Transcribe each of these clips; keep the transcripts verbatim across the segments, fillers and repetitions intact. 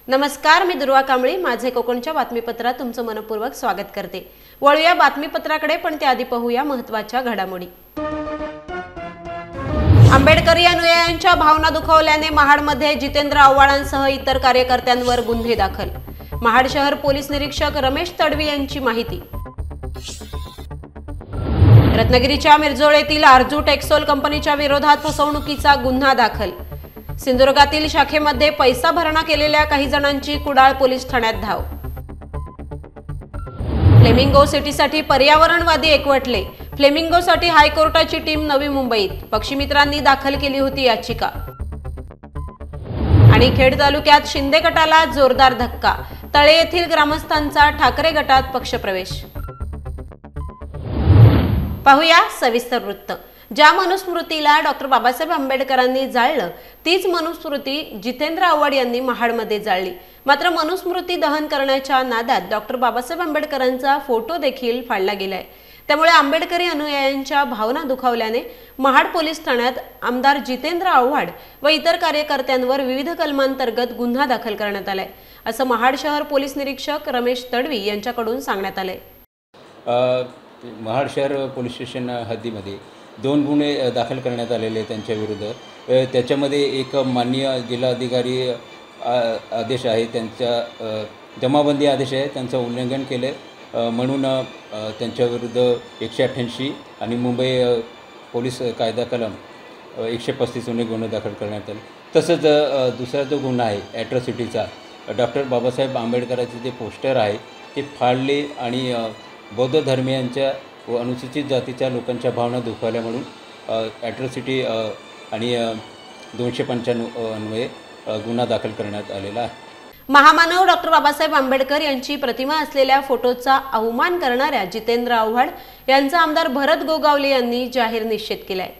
नमस्कार, मी दुर्वा कांबळी. माझे कोकणच्या बातमीपत्रात तुमचं मनपूर्वक स्वागत करते. वळूया बातमीपत्राकडे, पण त्याआधी पाहूया महत्त्वाच्या घडामोडी. आंबेडकरी अनुयायांच्या भावना दुखावल्याने महाडमध्ये जितेंद्र आव्हाडांसह इतर कार्यकर्त्यांवर गुन्हे दाखल. महाड शहर पोलीस निरीक्षक रमेश तडवी यांची माहिती. रत्नागिरीच्या मिरजोळेतील आरजू टेक्सोल कंपनीच्या विरोधात फसवणुकीचा गुन्हा दाखल. सिंधुदुर्गातील शाखेमध्ये पैसा भरणा केलेल्या काही जणांची कुडाळ पोलीस ठाण्यात धाव. फ्लेमिंगो सिटीसाठी पर्यावरणवादी एकवटले. फ्लेमिंगोसाठी हायकोर्टाची टीम नवी मुंबईत. पक्षीमित्रांनी दाखल केली होती याचिका. आणि खेड तालुक्यात शिंदे गटाला जोरदार धक्का. तळे येथील ग्रामस्थांचा ठाकरे गटात पक्षप्रवेश. पाहूया सविस्तर वृत्त. ज्या मनुस्मृतीला डॉक्टर बाबासाहेब आंबेडकरांनी जाळलं तीच मनुस्मृती जितेंद्र आव्हाड यांनी महाडमध्ये जाळली. मात्र मनुस्मृती दहन करण्याच्या नादात डॉक्टर बाबासाहेब आंबेडकरांचा फोटो देखील फाडला गेलाय. त्यामुळे आंबेडकरी अनुयायांच्या भावना दुखावल्याने महाड पोलीस ठाण्यात आमदार जितेंद्र आव्हाड व इतर कार्यकर्त्यांवर विविध कलमांतर्गत गुन्हा दाखल करण्यात आलाय, असं महाड शहर पोलीस निरीक्षक रमेश तडवी यांच्याकडून सांगण्यात आलंय. महाड शहर पोलीस स्टेशन हद्दीमध्ये दोन गुन्हे दाखल करण्यात आलेले त्यांच्या विरुद्ध. त्याच्यामध्ये एक माननीय जिल्हाधिकारी आदेश आहे, त्यांच्या जमाबंदी आदेश आहे, त्यांचं उल्लंघन केले म्हणून त्यांच्याविरुद्ध एकशे अठ्ठ्याऐंशी आणि मुंबई पोलीस कायदा कलम एकशे पस्तीसने गुन्हे दाखल करण्यात आले. तसंच दुसरा जो गुन्हा आहे ॲट्रॉसिटीचा, डॉक्टर बाबासाहेब आंबेडकरांचे जे पोस्टर आहे ते फाडले आणि बौद्ध धर्मियांच्या व अनुसूचित जातीच्या लोकांच्या भावना दुखावल्या म्हणून ॲट्रॉसिटी आणि दोनशे पंच्याण्णव अन्वये गुन्हा दाखल करण्यात आलेला आहे. महामानव डॉक्टर बाबासाहेब आंबेडकर यांची प्रतिमा असलेल्या फोटोचा अवमान करणाऱ्या जितेंद्र आव्हाड यांचा आमदार भरत गोगावले यांनी जाहीर निषेध केलाय.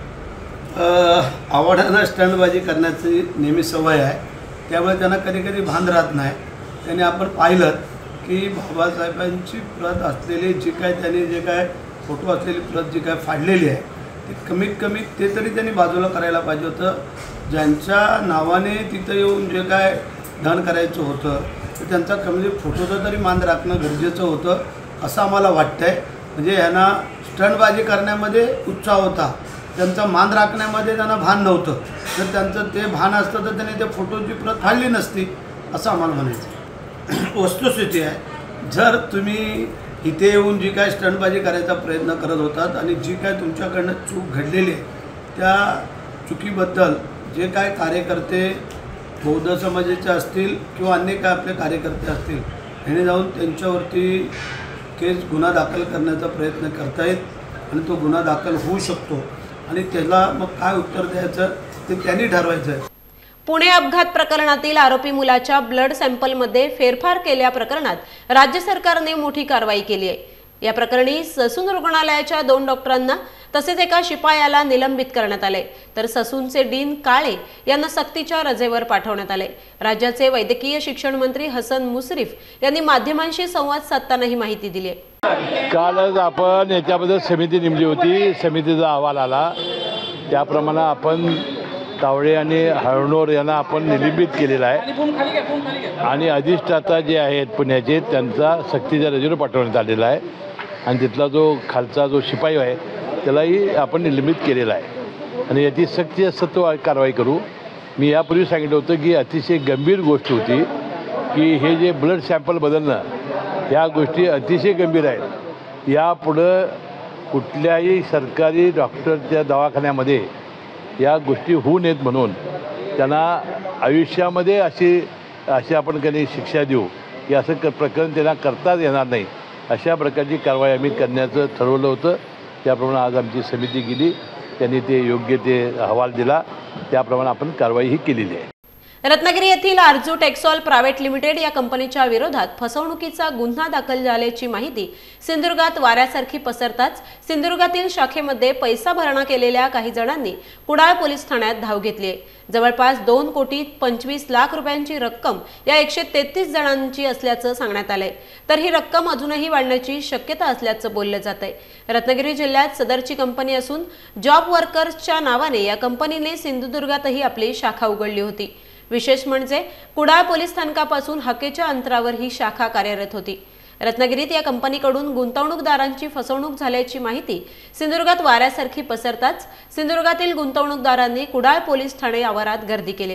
आव्हाडांना स्टंटबाजी करण्याची नेहमी सवय आहे, त्यामुळे त्यांना कधी कधी भान राहत नाही. त्याने आपण पाहिलं की बाबासाहेबांची प्रत असलेली जी काय त्यांनी जे काय फोटो असलेली प्रत जी काय फाडलेली आहे ती कमीत कमी ते तरी त्यांनी बाजूला करायला पाहिजे होतं. ज्यांच्या नावाने तिथं येऊन जे काय दहन करायचं होतं तर त्यांचा कमी फोटोचा तरी मान राखणं गरजेचं होतं असं आम्हाला वाटतं आहे. म्हणजे यांना स्टंटबाजी करण्यामध्ये उत्साह होता, त्यांचा मान राखण्यामध्ये त्यांना भान नव्हतं. जर त्यांचं ते भान असतं तर त्यांनी त्या फोटोची प्रत फाडली नसती असं आम्हाला म्हणायचं. वस्तुस्थिती आहे, जर तुम्ही इथे येऊन जी काय स्टंटबाजी करायचा प्रयत्न करत होतात आणि जी काय तुमच्याकडनं चूक घडलेली आहे त्या चुकीबद्दल जे काय कार्यकर्ते बौद्ध समाजाचे असतील किंवा अन्य काय आपले कार्यकर्ते असतील ह्याने जाऊन त्यांच्यावरती केस गुन्हा दाखल करण्याचा प्रयत्न करतायत आणि तो गुन्हा दाखल होऊ शकतो आणि त्याला मग काय उत्तर द्यायचं ते त्यांनी ठरवायचं आहे. पुणे अपघात प्रकरणातील आरोपी मुलाच्या ब्लड सॅम्पलमध्ये फेरफार केल्या प्रकरणात राज्य सरकारने मोठी कारवाई केली आहे. या प्रकरणी ससून रुग्णालयाच्या दोन डॉक्टरांना तसेच एका शिपायाला निलंबित करण्यात आले, तर ससूनचे डीन काळे यांना सक्तीच्या रजेवर पाठवण्यात आले. राज्याचे वैद्यकीय शिक्षण मंत्री हसन मुश्रीफ यांनी माध्यमांशी संवाद साधताना ही माहिती दिली आहे. कालच आपण याच्याबद्दल समिती नेमली होती, समितीचा अहवाल आला, त्याप्रमाणे आपण तावडे आणि हळणोर यांना आपण निलंबित केलेला आहे आणि अधिष्ठाता जे आहेत पुण्याचे त्यांचा सक्तीच्या रजेवर पाठवण्यात आलेला आहे आणि तिथला जो खालचा जो शिपाई आहे त्यालाही आपण निलंबित केलेला आहे आणि याची सक्ती सत्व कारवाई करू. मी यापूर्वी सांगितलं होतं की अतिशय गंभीर गोष्ट होती की हे जे ब्लड सॅम्पल बदलणं ह्या गोष्टी अतिशय गंभीर आहेत. यापुढं कुठल्याही सरकारी डॉक्टरच्या दवाखान्यामध्ये या गोष्टी होऊ नयेत म्हणून त्यांना आयुष्यामध्ये अशी अशी आपण काही शिक्षा देऊ की असं क प्रकरण त्यांना करताच येणार नाही अशा प्रकारची कारवाई आम्ही करण्याचं ठरवलं होतं. त्याप्रमाणे आज आमची समिती गेली, त्यांनी ते योग्य ते अहवाल दिला, त्याप्रमाणे आपण कारवाईही केलेली आहे. रत्नागिरी येथील आरजू टेक्सोल प्रायव्हेट लिमिटेड या कंपनीच्या विरोधात फसवणुकीचा गुन्हा दाखल झाल्याची माहिती सिंधुदुर्गात वाऱ्यासारखी पसरताच सिंधुदुर्गातील शाखेमध्ये पैसा भरणा केलेल्या काही जणांनी कुडाळ पोलीस ठाण्यात धाव घेतली आहे. जवळपास दोन कोटी पंचवीस लाख रुपयांची रक्कम या एकशे तेहतीस जणांची असल्याचं सांगण्यात आलंय, तर ही रक्कम अजूनही वाढण्याची शक्यता असल्याचं बोललं जात आहे. रत्नागिरी जिल्ह्यात सदरची कंपनी असून जॉब वर्कर्सच्या नावाने या कंपनीने सिंधुदुर्गातही आपली शाखा उघडली होती. विशेष म्हणजे कुडाळ पोलीस स्थानकापासून हाकेच्या अंतरावर ही शाखा कार्यरत होती। रत्नागिरीत या कंपनीकडून गुंतवणूकदारांची फसवणूक झाल्याची माहिती सिंधुदुर्गात वाऱ्यासारखी पसरताच सिंधुदुर्गातील गुंतवणूकदारांनी कुडाळ पोलीस ठाणे आवारात गर्दी केली।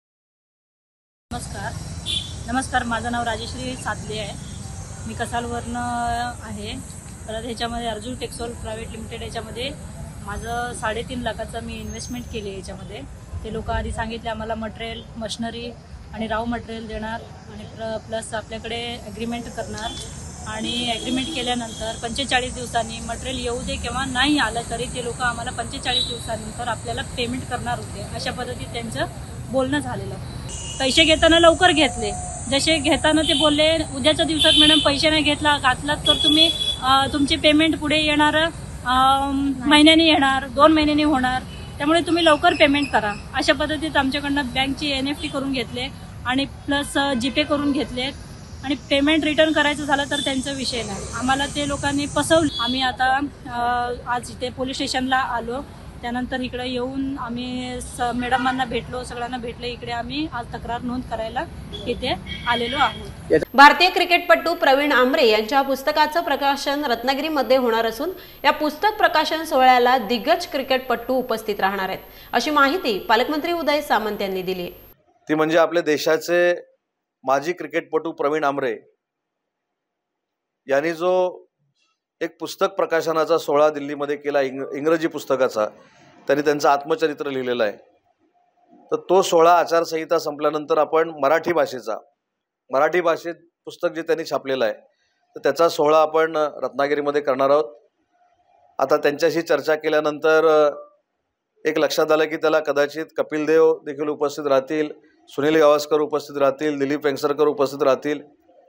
नमस्कार नमस्कार माझं नाव राजेश्री सातले आहे। मी कसालवरनं आहे। परत ह्याच्यामध्ये अर्जुन टेक्सोल प्रायव्हेट लिमिटेड याच्यामध्ये माझं साडेतीन लाखाचं मी इन्व्हेस्टमेंट केली। याच्यामध्ये ते लोक आधी सांगितले आम्हाला मटेरियल मशिनरी आणि राव मटेरियल देणार आणि प्र प्लस आपल्याकडे ॲग्रीमेंट करणार आणि ॲग्रीमेंट केल्यानंतर पंचेचाळीस दिवसांनी मटेरियल येऊ दे किंवा नाही आलं तरी ते लोक आम्हाला पंचेचाळीस दिवसानंतर आपल्याला पेमेंट करणार होते। अशा पद्धतीत त्यांचं बोलणं झालेलं। पैसे घेताना लवकर घेतले, जसे घेताना ते बोलले उद्याच्या दिवसात मॅडम पैसे नाही घेतला घातलात तर तुम्ही तुमची पेमेंट पुढे येणार महिन्याने येणार दोन महिन्यांनी होणार, त्यामुळे तुम्ही लवकर पेमेंट करा। अशा पद्धतीत आमच्याकडनं बँकची एन एफ टी करून घेतले आणि प्लस जीपे करून घेतले आणि पेमेंट रिटर्न करायचं झालं तर त्यांचा विषय नाही, आम्हाला ते लोकांनी फसवलं। आम्ही आता आज इथे पोलीस स्टेशनला आलो, त्यानंतर इकडे येऊन आम्ही मॅडमांना भेटलो, सगळ्यांना भेटले। इकडे आम्ही आज तक्रार नोंद करायला इथे आलेलो आहोत। भारतीय क्रिकेटपटू प्रवीण आमरे यांच्या पुस्तकाचं प्रकाशन रत्नागिरीमध्ये होणार असून या पुस्तक प्रकाशन सोहळ्याला दिग्गज क्रिकेटपटू उपस्थित राहणार आहेत, अशी माहिती पालकमंत्री उदय सामंत यांनी दिली। ती म्हणजे आपले देशाचे माजी क्रिकेटपटू प्रवीण आमरे यांनी जो एक पुस्तक प्रकाशनाचा सोहळा दिल्लीमध्ये केला इंग इंग्रजी पुस्तकाचा, त्यांनी त्यांचं आत्मचरित्र लिहिलेलं आहे। तर तो सोहळा आचारसंहिता संपल्यानंतर आपण मराठी भाषेचा मराठी भाषेत पुस्तक जे त्यांनी छापलेलं आहे तर त्याचा सोहळा आपण रत्नागिरीमध्ये करणार आहोत। आता त्यांच्याशी चर्चा केल्यानंतर एक लक्षात आलं की त्याला कदाचित कपिल देव देखील उपस्थित राहतील, सुनील गावस्कर उपस्थित राहतील, दिलीप वेंगसरकर उपस्थित राहतील,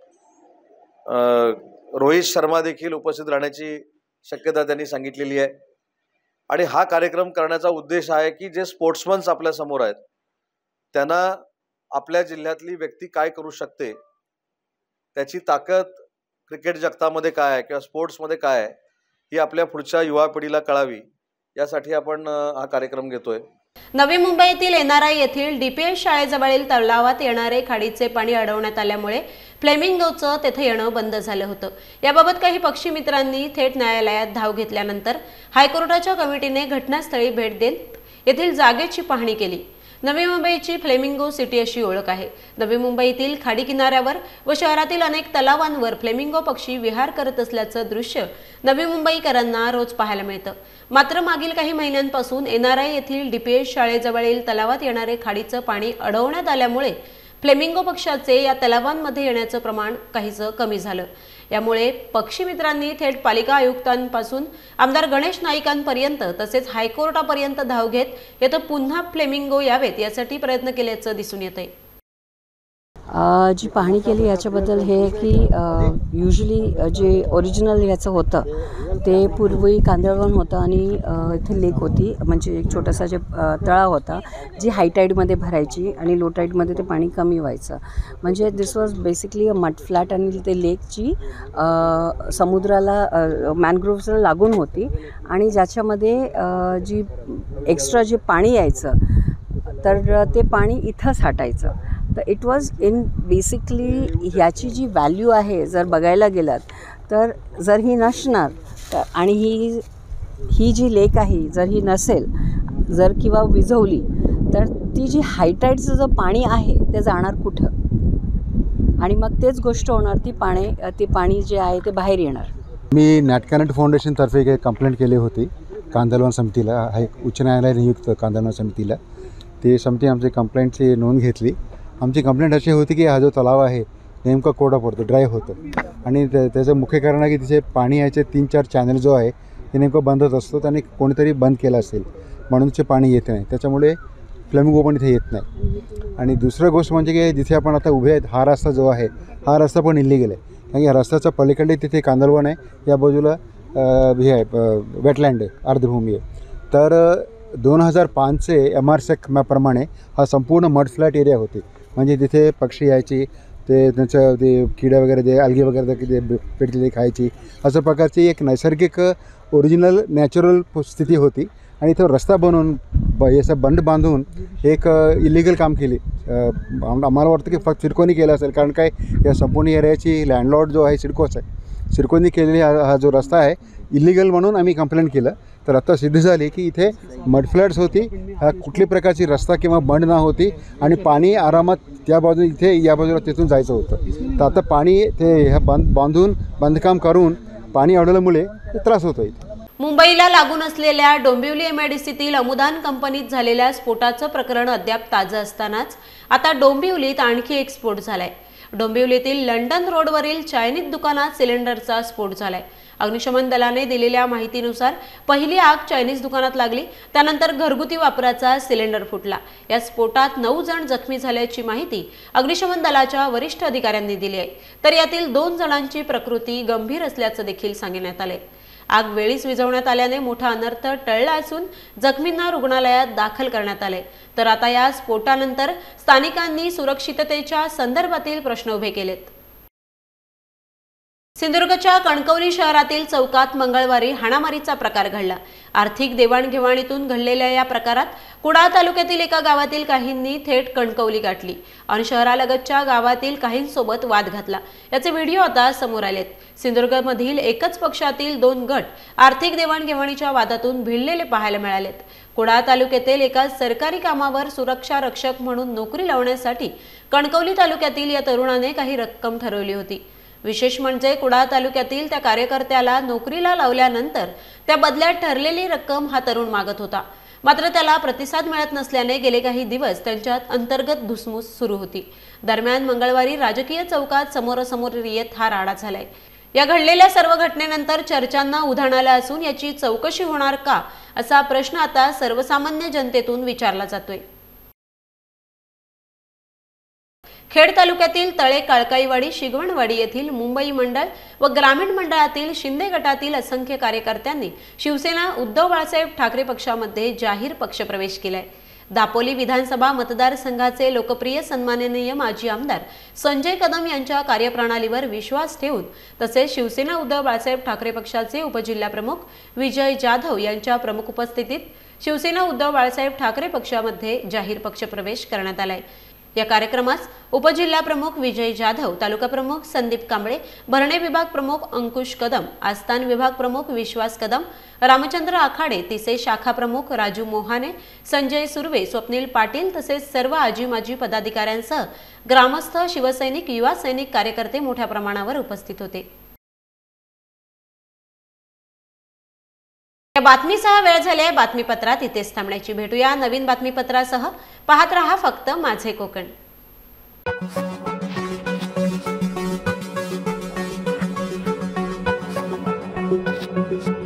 रोहित शर्मा देखील उपस्थित राहण्याची शक्यता त्यांनी सांगितलेली आहे। आणि हा कार्यक्रम करण्याचा उद्देश आहे की जे स्पोर्ट्समन्स आपल्या समोर आहेत त्यांना आपल्या जिल्ह्यातली व्यक्ती काय करू शकते, त्याची ताकद क्रिकेट जगतामध्ये काय आहे किंवा स्पोर्ट्समध्ये काय आहे ही आपल्या पुढच्या युवा पिढीला कळावी, यासाठी आपण हा कार्यक्रम घेतोय। नवी मुंबईतील एन आर आय येथील डी पी एस शाळेजवळील तलावात येणारे खाडीचे पाणी अडवण्यात आल्यामुळे फ्लेमिंगोचं तेथे येणं बंद झालं होतं। याबाबत काही पक्षी मित्रांनी थेट न्यायालयात धाव घेतल्यानंतर हायकोर्टाच्या कमिटीने घटनास्थळी भेट देत येथील जागेची पाहणी केली। नवी मुंबईची फ्लेमिंगो सिटी अशी ओळख आहे। नवी मुंबईतील खाडी किनाऱ्यावर व शहरातील अनेक तलावांवर फ्लेमिंगो पक्षी विहार करत असल्याचं दृश्य नवी मुंबईकरांना रोज पाहायला मिळतं। मात्र मागील काही महिन्यांपासून एन आर आय येथील डी पी एस शाळेजवळील तलावात येणारे खाडीचं पाणी अडवण्यात आल्यामुळे फ्लेमिंगो पक्षाचे या तलावांमध्ये येण्याचं प्रमाण काहीसं कमी झालं। यामुळे पक्षी मित्रांनी थेट पालिका आयुक्तांपासून आमदार गणेश नाईकांपर्यंत तसेच हायकोर्टापर्यंत धाव घेत येथे पुन्हा फ्लेमिंगो यावेत यासाठी प्रयत्न केल्याचं दिसून येतंय। जी पाहणी केली याच्याबद्दल हे की युजली जे ओरिजिनल याचं होतं ते पूर्वी कांदळवन होतं आणि इथे लेक होती, म्हणजे एक छोटासा जे तळाव होता जी हाय टाईडमध्ये भरायची आणि लो टाईडमध्ये ते पाणी कमी व्हायचं। म्हणजे this was basically a mud flat आणि ते लेकची समुद्राला मॅनग्रोव्हजला लागून होती आणि ज्याच्यामध्ये जी एक्स्ट्रा जे पाणी यायचं तर ते पाणी इथं साठायचं। तर इट वॉज इन बेसिकली ह्याची जी व्हॅल्यू आहे जर बघायला गेलात तर जर ही नसणार तर आणि ही ही जी लेक आहे जर ही नसेल जर किंवा विझवली तर ती जी हायटाईडचं जे पाणी आहे ते जाणार कुठं आणि मग तेच गोष्ट होणार, ती पाणी ते पाणी जे आहे ते बाहेर येणार। मी नॅटकॅनट फाउंडेशनतर्फे एक कंप्लेंट केली होती कांदळवन समितीला, हा एक उच्च न्यायालय नियुक्त कांदळवन समितीला। ते समिती आमची कंप्लेंटची नोंद घेतली। आमची कंप्लेंट अशी होती की हा जो तलाव आहे नेमका कोरडा पडतो, ड्राय होतो आणि त्याचं मुख्य कारण आहे की तिथे पाणी यायचे तीन चार चॅनल जो आहे ते नेमकं बंदच असतो, त्यांनी कोणीतरी बंद केलं असेल म्हणून ते पाणी येत नाही, त्याच्यामुळे फ्लेमिंगो पण इथे येत नाही। आणि दुसरं गोष्ट म्हणजे की जिथे आपण आता उभे आहेत हा रस्ता जो आहे हा रस्ता पण इल्लीगल आहे, कारण या रस्त्याच्या पलीकडे तिथे कांदळवन आहे, या बाजूला हे आहे वेटलँड आहे, अर्धभूमी आहे। तर दोन हजार पाचचे एम आर सेक मॅपप्रमाणे हा संपूर्ण मड फ्लॅट एरिया होती, म्हणजे तिथे पक्षी यायची, ते त्यांचं ते किडे वगैरे ते अलगी वगैरे ते पेटलेले खायची, अशा प्रकारची एक नैसर्गिक ओरिजिनल नॅचरल स्थिती होती आणि इथं रस्ता बनवून ब याचं बंड बांधून एक इलिगल काम केले. आम्हाला वाटतं की फक्त सिडकोनी केलं असेल, कारण काय या संपूर्ण एरियाची लँडलॉर्ड जो आहे सिडकोच आहे. सिडकोनी केलेली हा हा जो रस्ता आहे इलिगल म्हणून आम्ही कंप्लेंट केलं. तर आता सिद्ध झाली की इथे मडफ्लड्स होती, कुठली प्रकारची रस्ता किंवा बंड ना होती आणि पाणी आरामात त्या बाजूने इथे या बाजूला तिथून जायचं होतं. तर आता पाणी ते ह्या बांध बांधून बांधकाम करून पाणी अडवल्यामुळे त्रास होतो इथे. मुंबईला लागून असलेल्या डोंबिवली एमआयडीसीतील अमुदान कंपनीत झालेल्या स्फोटाचं प्रकरण अद्याप ताजं असतानाच आता डोंबिवलीत आणखी एक स्फोट झालाय. डोंबिवलीतील लंडन रोडवरील चायनीज दुकानात सिलेंडरचा स्फोट झालाय. अग्निशमन दलाने दिलेल्या माहितीनुसार पहिली आग चायनीज दुकानात लागली, त्यानंतर घरगुती वापराचा सिलेंडर फुटला. या स्फोटात नऊ जण जखमी झाल्याची माहिती अग्निशमन दलाच्या वरिष्ठ अधिकाऱ्यांनी दिली आहे. तर यातील दोन जणांची प्रकृती गंभीर असल्याचं देखील सांगण्यात आले. आग वेळीच विझवण्यात आल्याने मोठा अनर्थ टळला असून जखमींना रुग्णालयात दाखल करण्यात आले. तर आता या स्फोटानंतर स्थानिकांनी सुरक्षिततेच्या संदर्भातील प्रश्न उभे केलेत. सिंधुदुर्गच्या कणकवली शहरातील चौकात मंगळवारी हाणामारीचा प्रकार घडला. आर्थिक देवाणघेवाणीतून घडलेल्या या प्रकारात कुडाळ तालुक्यातील एका गावातील काहींनी थेट कणकवली गाठली आणि शहरालगतच्या गावातील काहींसोबत वाद घातला. याचे व्हिडिओ आता समोर आलेत. सिंधुदुर्गमधील एकच पक्षातील दोन गट आर्थिक देवाणघेवाणीच्या वादातून भिडलेले पाहायला मिळालेत. कुडाळ तालुक्यातील एका सरकारी कामावर सुरक्षा रक्षक म्हणून नोकरी लावण्यासाठी कणकवली तालुक्यातील या तरुणाने काही रक्कम ठरवली होती. विशेष म्हणजे कुडाळ तालुक्यातील त्या कार्यकर्त्याला नोकरीला लावल्यानंतर त्या बदल्यात ठरलेली रक्कम हा तरुण मागत होता. मात्र त्याला प्रतिसाद मिळत नसल्याने गेले काही दिवस त्यांच्यात अंतर्गत धुसमूस सुरू होती. दरम्यान मंगळवारी राजकीय चौकात समोरासमोर येत हा राडा झालाय. या घडलेल्या सर्व घटनेनंतर चर्चांना उधाण आलं असून याची चौकशी होणार का असा प्रश्न आता सर्वसामान्य जनतेतून विचारला जातोय. खेड तालुक्यातील तळे, काळकाईवाडी, शिगवणवाडी येथील मुंबई मंडळ व ग्रामीण मंडळातील शिंदे गटातील असंख्य कार्यकर्त्यांनी शिवसेना उद्धव बाळासाहेब ठाकरे पक्षामध्ये जाहीर पक्षप्रवेश केलाय. दापोली विधानसभा मतदारसंघाचे लोकप्रिय सन्माननीय माजी आमदार संजय कदम यांच्या कार्यप्रणालीवर विश्वास ठेवून तसेच शिवसेना उद्धव बाळासाहेब ठाकरे पक्षाचे उपजिल्हाप्रमुख विजय जाधव यांच्या प्रमुख उपस्थितीत शिवसेना उद्धव बाळासाहेब ठाकरे पक्षामध्ये जाहीर पक्षप्रवेश करण्यात आलाय. या कार्यक्रमास उपजिल्हा प्रमुख विजय जाधव, तालुका प्रमुख संदीप कांबळे, भरणे विभाग प्रमुख अंकुश कदम, आस्थान विभाग प्रमुख विश्वास कदम, रामचंद्र आखाडे, तिसे शाखा प्रमुख राजू मोहाने, संजय सुर्वे, स्वप्नील पाटील तसेच सर्व आजी माजी पदाधिकाऱ्यांसह ग्रामस्थ, शिवसैनिक, युवा सैनिक कार्यकर्ते मोठ्या प्रमाणावर उपस्थित होते. या बातमीसह वेळ झाली आहे बातमीपत्रात इथेच थांबण्याची. भेटूया नवीन बातमीपत्रासह. पाहत रहा फक्त माझे कोकण.